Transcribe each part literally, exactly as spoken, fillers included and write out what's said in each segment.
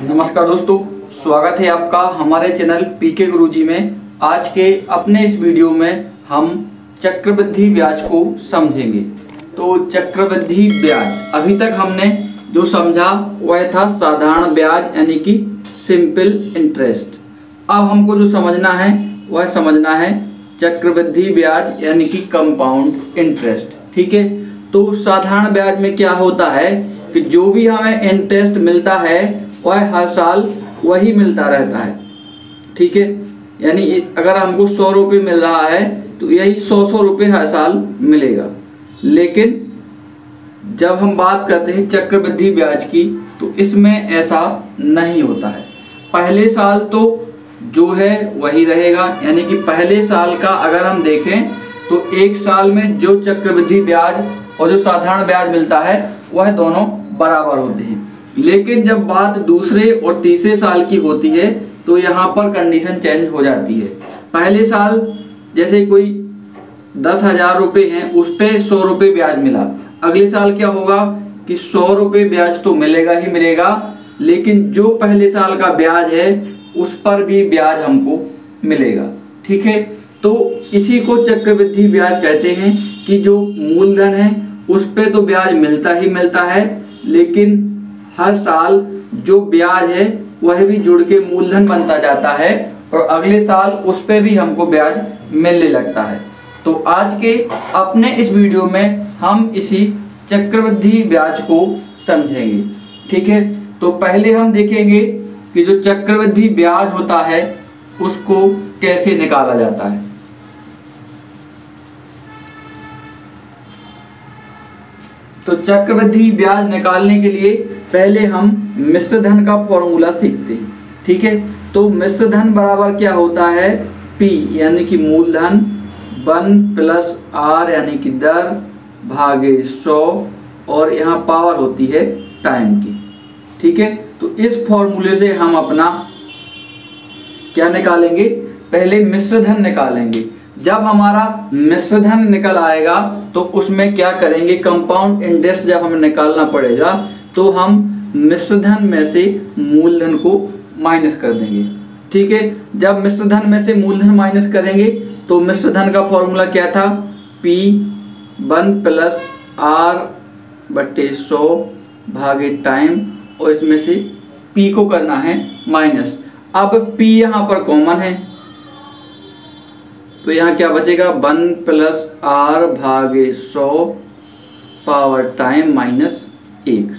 नमस्कार दोस्तों, स्वागत है आपका हमारे चैनल पीके गुरुजी में। आज के अपने इस वीडियो में हम चक्रवृद्धि ब्याज को समझेंगे। तो चक्रवृद्धि ब्याज अभी तक हमने जो समझा वह था साधारण ब्याज यानी कि सिंपल इंटरेस्ट। अब हमको जो समझना है वह समझना है चक्रवृद्धि ब्याज यानी कि कंपाउंड इंटरेस्ट। ठीक है, तो साधारण ब्याज में क्या होता है कि जो भी हमें इंटरेस्ट मिलता है वह हर साल वही मिलता रहता है। ठीक है, यानी अगर हमको सौ रुपये मिल रहा है तो यही सौ सौ रुपये हर साल मिलेगा। लेकिन जब हम बात करते हैं चक्रवृद्धि ब्याज की तो इसमें ऐसा नहीं होता है। पहले साल तो जो है वही रहेगा, यानी कि पहले साल का अगर हम देखें तो एक साल में जो चक्रवृद्धि ब्याज और जो साधारण ब्याज मिलता है वह दोनों बराबर होते हैं। लेकिन जब बात दूसरे और तीसरे साल की होती है तो यहाँ पर कंडीशन चेंज हो जाती है। पहले साल जैसे कोई दस हजार रुपये हैं उस पे सौ रुपये ब्याज मिला, अगले साल क्या होगा कि सौ रुपये ब्याज तो मिलेगा ही मिलेगा, लेकिन जो पहले साल का ब्याज है उस पर भी ब्याज हमको मिलेगा। ठीक है, तो इसी को चक्रवृद्धि ब्याज कहते हैं कि जो मूलधन है उस पे तो ब्याज मिलता ही मिलता है, लेकिन हर साल जो ब्याज है वह भी जुड़ के मूलधन बनता जाता है और अगले साल उस पे भी हमको ब्याज मिलने लगता है। तो आज के अपने इस वीडियो में हम इसी चक्रवृद्धि ब्याज को समझेंगे। ठीक है, तो पहले हम देखेंगे कि जो चक्रवृद्धि ब्याज होता है उसको कैसे निकाला जाता है। तो चक्रवृद्धि ब्याज निकालने के लिए पहले हम मिश्र धन का फॉर्मूला सीखते हैं। ठीक है, तो मिश्र धन बराबर क्या होता है, P यानी कि मूलधन वन प्लस आर यानी कि दर भागे सौ और यहाँ पावर होती है टाइम की। ठीक है, तो इस फॉर्मूले से हम अपना क्या निकालेंगे, पहले मिश्र धन निकालेंगे। जब हमारा मिश्र धन निकल आएगा तो उसमें क्या करेंगे, कंपाउंड इंटरेस्ट जब हमें निकालना पड़ेगा तो हम मिश्र धन में से मूलधन को माइनस कर देंगे। ठीक है, जब मिश्र धन में से मूलधन माइनस करेंगे तो मिश्र धन का फॉर्मूला क्या था, P वन प्लस आर बट्टे सौ भागे टाइम और इसमें से P को करना है माइनस। अब P यहाँ पर कॉमन है तो यहाँ क्या बचेगा, वन प्लस आर भागे सौ पावर टाइम माइनस एक।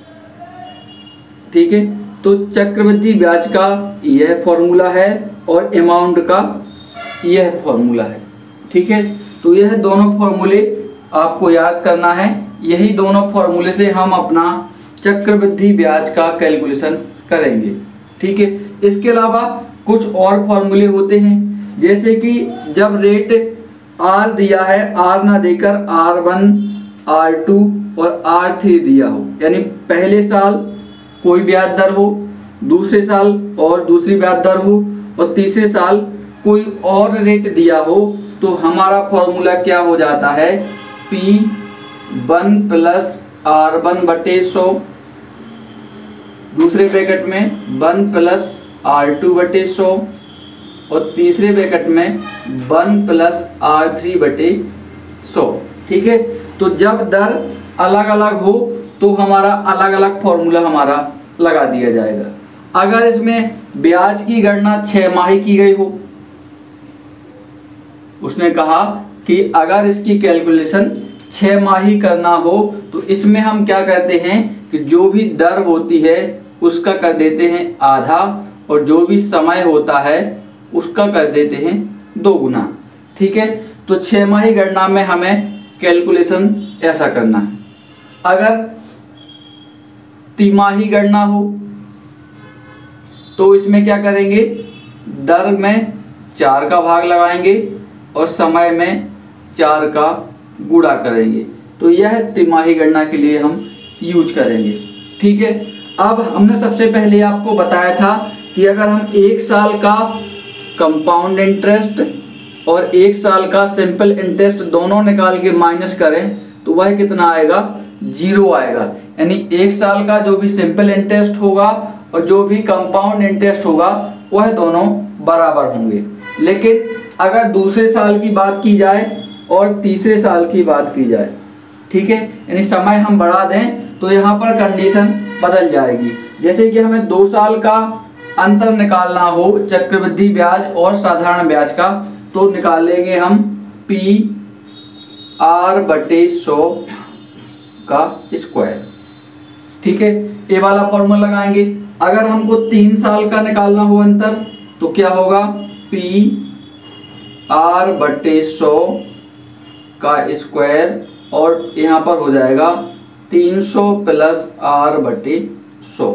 ठीक है, तो चक्रवृद्धि ब्याज का यह फॉर्मूला है और अमाउंट का यह फॉर्मूला है। ठीक है, तो यह दोनों फॉर्मूले आपको याद करना है। यही दोनों फॉर्मूले से हम अपना चक्रवृद्धि ब्याज का कैलकुलेशन करेंगे। ठीक है, इसके अलावा कुछ और फॉर्मूले होते हैं, जैसे कि जब रेट आर दिया है, आर ना देकर आर वन आर टू और आर थ्री दिया हो, यानी पहले साल कोई ब्याज दर हो, दूसरे साल और दूसरी ब्याज दर हो और तीसरे साल कोई और रेट दिया हो, तो हमारा फॉर्मूला क्या हो जाता है, P one plus R one बटे सौ, दूसरे ब्रैकेट में वन प्लस आर टू बटे सौ और तीसरे ब्रैकेट में वन प्लस आर थ्री बटे सौ। ठीक है, तो जब दर अलग अलग हो तो हमारा अलग अलग फॉर्मूला हमारा लगा दिया जाएगा। अगर इसमें ब्याज की गणना छह माही की गई हो, उसने कहा कि अगर इसकी कैलकुलेशन छह माही करना हो तो इसमें हम क्या करते हैं कि जो भी दर होती है उसका कर देते हैं आधा और जो भी समय होता है उसका कर देते हैं दो गुना। ठीक है, तो छह माही गणना में हमें कैलकुलेशन ऐसा करना है। अगर तिमाही गणना हो तो इसमें क्या करेंगे, दर में चार का भाग लगाएंगे और समय में चार का गुणा करेंगे, तो यह तिमाही गणना के लिए हम यूज करेंगे। ठीक है, अब हमने सबसे पहले आपको बताया था कि अगर हम एक साल का कंपाउंड इंटरेस्ट और एक साल का सिंपल इंटरेस्ट दोनों निकाल के माइनस करें तो वह कितना आएगा, जीरो आएगा। यानी एक साल का जो भी सिंपल इंटरेस्ट होगा और जो भी कंपाउंड इंटरेस्ट होगा वह दोनों बराबर होंगे। लेकिन अगर दूसरे साल की बात की जाए और तीसरे साल की बात की जाए, ठीक है, यानी समय हम बढ़ा दें तो यहाँ पर कंडीशन बदल जाएगी। जैसे कि हमें दो साल का अंतर निकालना हो चक्रवृद्धि ब्याज और साधारण ब्याज का, तो निकालेंगे हम पी आर बटे सौ का स्क्वायर, ठीक है, ये वाला फॉर्मूला लगाएंगे। अगर हमको तीन साल का निकालना हो अंतर तो क्या होगा, पी आर बटे सौ का स्क्वायर और यहाँ पर हो जाएगा तीन सौ प्लस आर बटे सौ,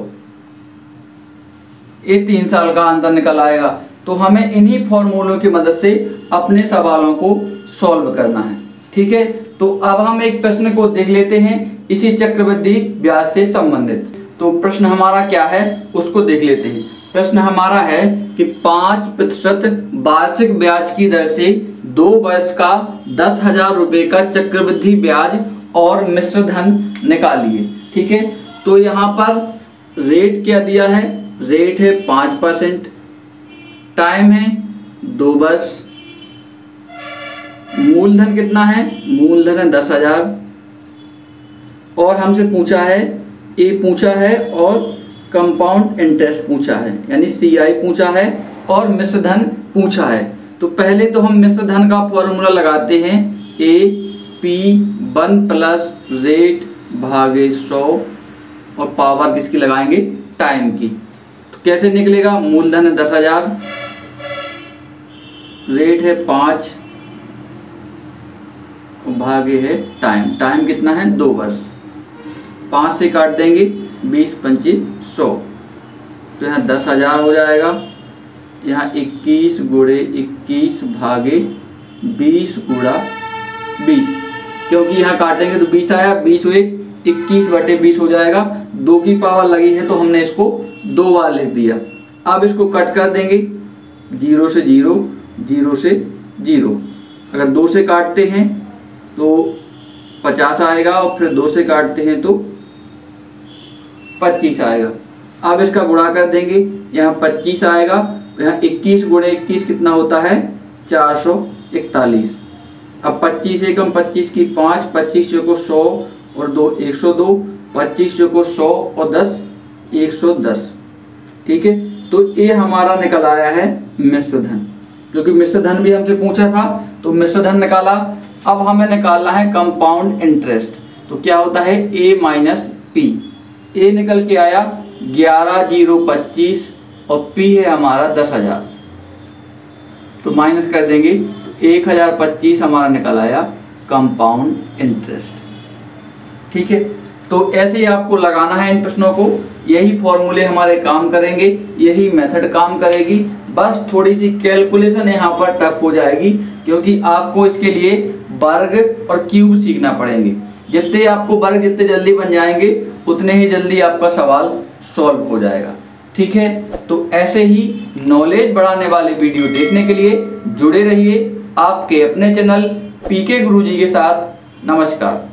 ये तीन साल का अंतर निकल आएगा। तो हमें इन्हीं फॉर्मूलों की मदद से अपने सवालों को सॉल्व करना है, ठीक है। तो अब हम एक प्रश्न को देख लेते हैं इसी चक्रवृद्धि ब्याज से संबंधित। तो प्रश्न हमारा क्या है उसको देख लेते हैं। प्रश्न हमारा है कि पाँच प्रतिशत वार्षिक ब्याज की दर से दो वर्ष का दस हजार रुपये का चक्रवृद्धि ब्याज और मिश्र धन निकालिए, ठीक है। तो यहाँ पर रेट क्या दिया है, रेट है पाँच परसेंट, टाइम है दो वर्ष, मूलधन कितना है, मूलधन है दस हजार, और हमसे पूछा है ए पूछा है और कंपाउंड इंटरेस्ट पूछा है, यानी सी आई पूछा है और मिश्र धन पूछा है। तो पहले तो हम मिश्र धन का फॉर्मूला लगाते हैं, A P one plus rate भागे सौ और पावर किसकी लगाएंगे, टाइम की। तो कैसे निकलेगा, मूलधन है दस हजार, रेट है पाँच, भागे है टाइम, टाइम कितना है दो वर्ष, पाँच से काट देंगे बीस पंचीस सौ, तो यहाँ दस हजार हो जाएगा, यहाँ इक्कीस गुणे इक्कीस भागे बीस गुणा बीस, क्योंकि यहाँ काटेंगे तो बीस आया, बीस हुए इक्कीस बटे बीस हो जाएगा, दो की पावर लगी है तो हमने इसको दो बार लिख दिया। अब इसको कट कर देंगे, जीरो से जीरो, जीरो से जीरो, अगर दो से काटते हैं तो पचास आएगा और फिर दो से काटते हैं तो पच्चीस आएगा। अब इसका गुणा कर देंगे, यहाँ पच्चीस आएगा, यहाँ इक्कीस गुणे इक्कीस कितना होता है, चार सौ इकतालीस। अब पच्चीस एकम पच्चीस की पाँच, पच्चीस चौको सौ और दो एक सौ दो, पच्चीस चौको सौ और दस एक सौ दस, ठीक है। तो ये हमारा निकल आया है मिश्र धन, क्योंकि मिश्र धन भी हमसे पूछा था तो मिश्र धन निकाला। अब हमें निकालना है कंपाउंड इंटरेस्ट, तो क्या होता है ए माइनस पी, ए निकल के आया ग्यारह जीरो पच्चीस और पी है हमारा दस हजार, तो माइनस कर देंगे तो एक हजार पच्चीस हमारा निकल आया कंपाउंड इंटरेस्ट, ठीक है। तो ऐसे ही आपको लगाना है इन प्रश्नों को, यही फॉर्मूले हमारे काम करेंगे, यही मेथड काम करेगी। बस थोड़ी सी कैलकुलेशन यहाँ पर टफ हो जाएगी, क्योंकि आपको इसके लिए वर्ग और क्यूब सीखना पड़ेंगे। जितने आपको वर्ग जितने जल्दी बन जाएंगे उतने ही जल्दी आपका सवाल सॉल्व हो जाएगा, ठीक है। तो ऐसे ही नॉलेज बढ़ाने वाले वीडियो देखने के लिए जुड़े रहिए आपके अपने चैनल पीके गुरुजी के साथ। नमस्कार।